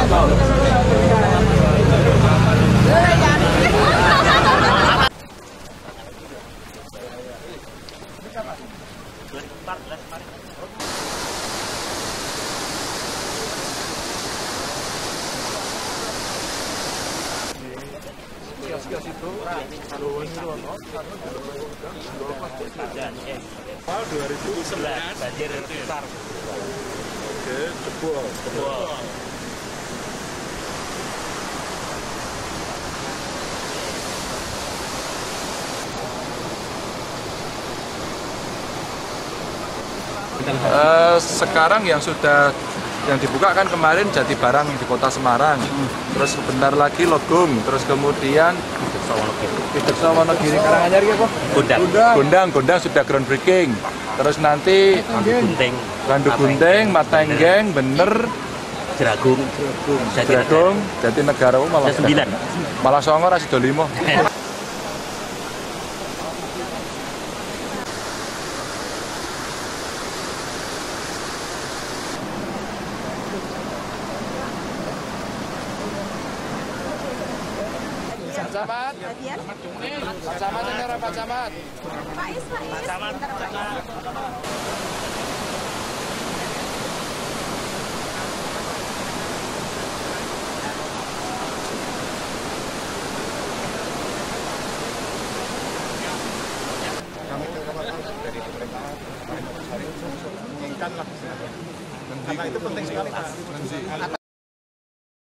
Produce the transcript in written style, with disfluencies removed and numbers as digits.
Kios-kios itu 2011 banjir besar. Oke, jebol. Sekarang yang dibuka kan kemarin Jatibarang di Kota Semarang, terus sebentar lagi Logung, terus kemudian Wonogiri Karanganyar ya kok? Gondang sudah groundbreaking, terus nanti Randu Gunting, Matenggeng, Bener, Jeragung, Jatinegara malah Songo Rasido Limo. Camat, Pak Camat ini Pak Camat. Pak Camat. Kami dari pemerintah menginginkan lah, karena itu penting sekali.